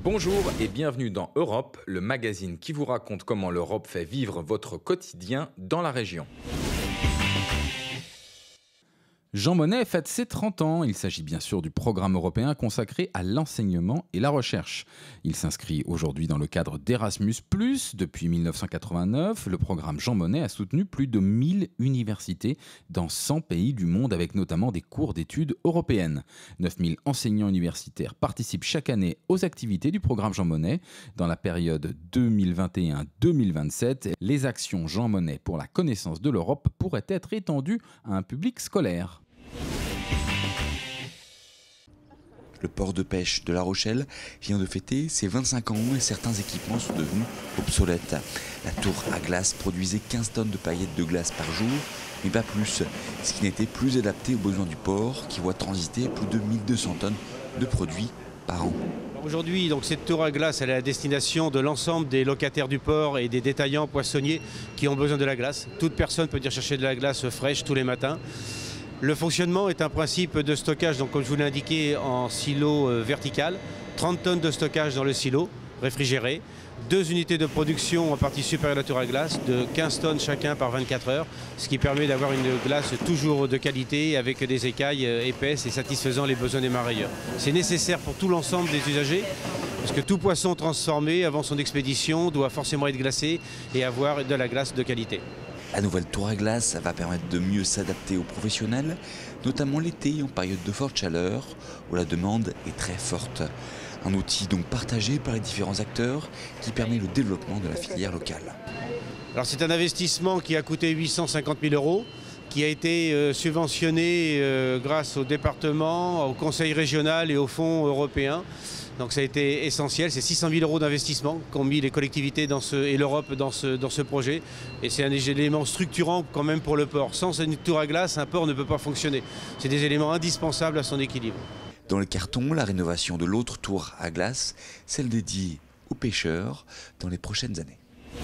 Bonjour et bienvenue dans Europe, le magazine qui vous raconte comment l'Europe fait vivre votre quotidien dans la région. Jean Monnet fête ses 30 ans. Il s'agit bien sûr du programme européen consacré à l'enseignement et la recherche. Il s'inscrit aujourd'hui dans le cadre d'Erasmus+. Depuis 1989, le programme Jean Monnet a soutenu plus de 1000 universités dans 100 pays du monde avec notamment des cours d'études européennes. 9000 enseignants universitaires participent chaque année aux activités du programme Jean Monnet. Dans la période 2021-2027, les actions Jean Monnet pour la connaissance de l'Europe pourraient être étendues à un public scolaire. Le port de pêche de La Rochelle vient de fêter ses 25 ans et certains équipements sont devenus obsolètes. La tour à glace produisait 15 tonnes de paillettes de glace par jour, mais pas plus, ce qui n'était plus adapté aux besoins du port qui voit transiter plus de 1200 tonnes de produits par an. Aujourd'hui, donc, cette tour à glace elle est à destination de l'ensemble des locataires du port et des détaillants poissonniers qui ont besoin de la glace. Toute personne peut venir chercher de la glace fraîche tous les matins. Le fonctionnement est un principe de stockage, donc comme je vous l'ai indiqué, en silo vertical. 30 tonnes de stockage dans le silo, réfrigéré. 2 unités de production en partie supérieure de la tour à glace, de 15 tonnes chacun par 24 heures, ce qui permet d'avoir une glace toujours de qualité avec des écailles épaisses et satisfaisant les besoins des marailleurs. C'est nécessaire pour tout l'ensemble des usagers, parce que tout poisson transformé avant son expédition doit forcément être glacé et avoir de la glace de qualité. La nouvelle tour à glace va permettre de mieux s'adapter aux professionnels, notamment l'été en période de forte chaleur où la demande est très forte. Un outil donc partagé par les différents acteurs qui permet le développement de la filière locale. Alors c'est un investissement qui a coûté 850 000 €, qui a été subventionné grâce au département, au conseil régional et au fonds européen. Donc ça a été essentiel, c'est 600 000 € d'investissement qu'ont mis les collectivités et l'Europe dans ce projet. Et c'est un des éléments structurants quand même pour le port. Sans une tour à glace, un port ne peut pas fonctionner. C'est des éléments indispensables à son équilibre. Dans le carton, la rénovation de l'autre tour à glace, celle dédiée aux pêcheurs dans les prochaines années.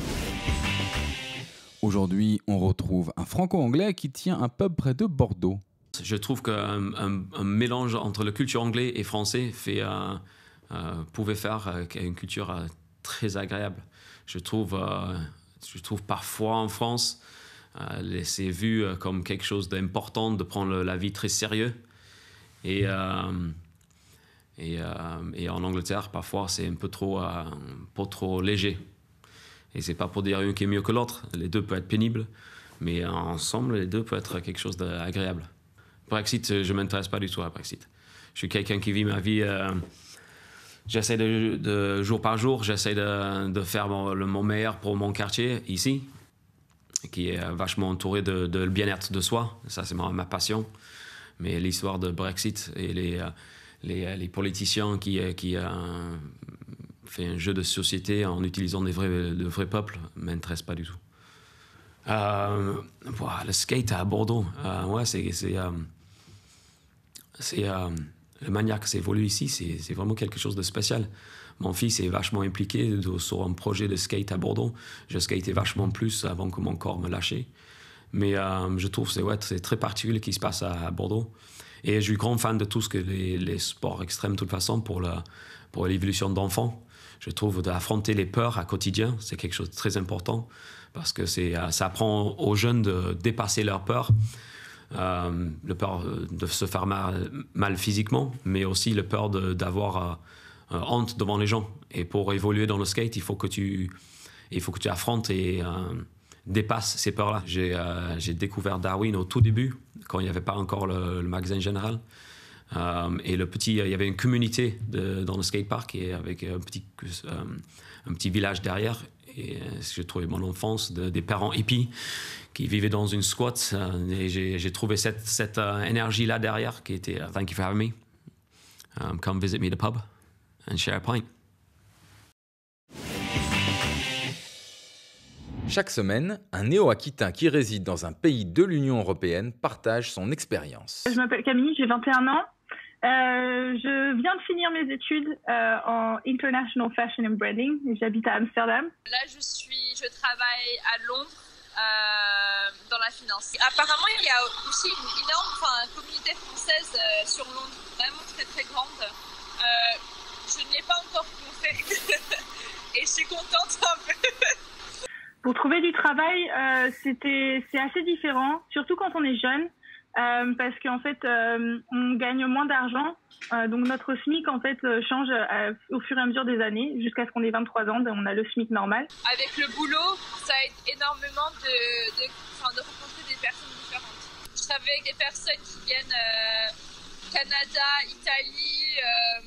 Aujourd'hui, on retrouve un franco-anglais qui tient un pub près de Bordeaux. Je trouve qu'un mélange entre la culture anglaise et française pouvait faire une culture très agréable. Je trouve parfois en France, c'est vu comme quelque chose d'important de prendre la vie très sérieux. Et en Angleterre, parfois, c'est un peu trop léger. Et c'est pas pour dire un qui est mieux que l'autre. Les deux peuvent être pénibles, mais ensemble, les deux peuvent être quelque chose d'agréable. Brexit, je ne m'intéresse pas du tout à Brexit. Je suis quelqu'un qui vit ma vie... J'essaie de jour par jour, j'essaie de faire mon meilleur pour mon quartier ici, qui est vachement entouré de bien-être de soi. Ça, c'est ma passion. Mais l'histoire de Brexit et les politiciens qui fait un jeu de société en utilisant le vrai peuple ne m'intéresse pas du tout. Le skate à Bordeaux, ouais, le maniaque s'est évolué ici, c'est vraiment quelque chose de spécial. Mon fils est vachement impliqué sur un projet de skate à Bordeaux. Je skatais vachement plus avant que mon corps me lâchait. Mais je trouve que c'est très particulier ce qui se passe à Bordeaux. Et je suis grand fan de tout ce que les sports extrêmes, de toute façon, pour l'évolution d'enfants. Je trouve d'affronter les peurs à quotidien, c'est quelque chose de très important. Parce que ça apprend aux jeunes de dépasser leurs peurs. Le peur de se faire mal physiquement, mais aussi le peur d'avoir honte devant les gens. Et pour évoluer dans le skate, il faut que tu affrontes et dépasses ces peurs-là. J'ai découvert Darwin au tout début, quand il n'y avait pas encore le magasin général. Et il y avait une communauté dans le skatepark et avec un petit village derrière. Et j'ai trouvé mon enfance des parents hippies qui vivaient dans une squat. Et j'ai trouvé cette énergie-là derrière qui était « Thank you for having me. Come visit me at the pub and share a pint ». Chaque semaine, un néo-aquitain qui réside dans un pays de l'Union européenne partage son expérience. Je m'appelle Camille, j'ai 21 ans. Je viens de finir mes études en International Fashion and Branding et j'habite à Amsterdam. Là, je travaille à Londres dans la finance. Apparemment, il y a aussi une énorme communauté française sur Londres, vraiment très très grande. je ne l'ai pas encore fait. Et je suis contente un peu. Pour trouver du travail, c'est assez différent, surtout quand on est jeune, parce qu'en fait, on gagne moins d'argent. Donc notre SMIC en fait change au fur et à mesure des années, jusqu'à ce qu'on ait 23 ans, on a le SMIC normal. Avec le boulot, ça aide énormément de rencontrer des personnes différentes. Je travaille avec des personnes qui viennent Canada, Italie,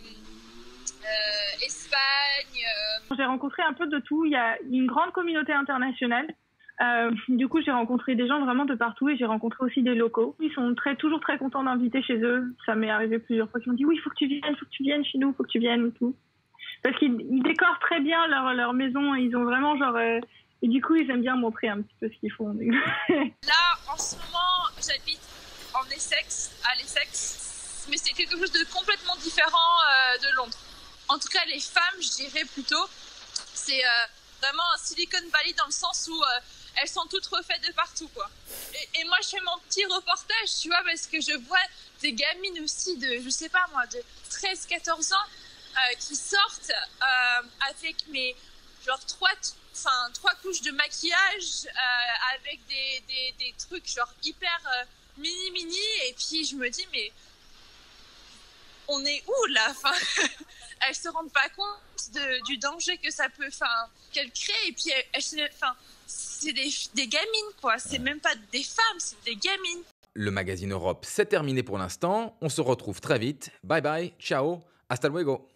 Espagne. J'ai rencontré un peu de tout. Il y a une grande communauté internationale. Du coup, j'ai rencontré des gens vraiment de partout et j'ai rencontré aussi des locaux. Ils sont toujours très contents d'inviter chez eux. Ça m'est arrivé plusieurs fois qu'ils m'ont dit oui, il faut que tu viennes chez nous, il faut que tu viennes et tout. Parce qu'ils décorent très bien leur maison. Ils ont vraiment et du coup, ils aiment bien montrer un petit peu ce qu'ils font. Là, en ce moment, j'habite en Essex, à l'Essex, mais c'est quelque chose de complètement différent de Londres. En tout cas, les femmes, je dirais plutôt, c'est vraiment un Silicon Valley dans le sens où elles sont toutes refaites de partout, quoi. Et moi, je fais mon petit reportage, tu vois, parce que je vois des gamines aussi de, je sais pas moi, de 13-14 ans qui sortent avec trois couches de maquillage, avec des trucs genre hyper mini, et puis je me dis, mais on est où là? Elles se rendent pas compte du danger que ça peut, qu'elles créent, et puis c'est des gamines, quoi. C'est même pas des femmes, c'est des gamines. Le magazine Europe, c'est terminé pour l'instant. On se retrouve très vite. Bye bye, ciao, hasta luego.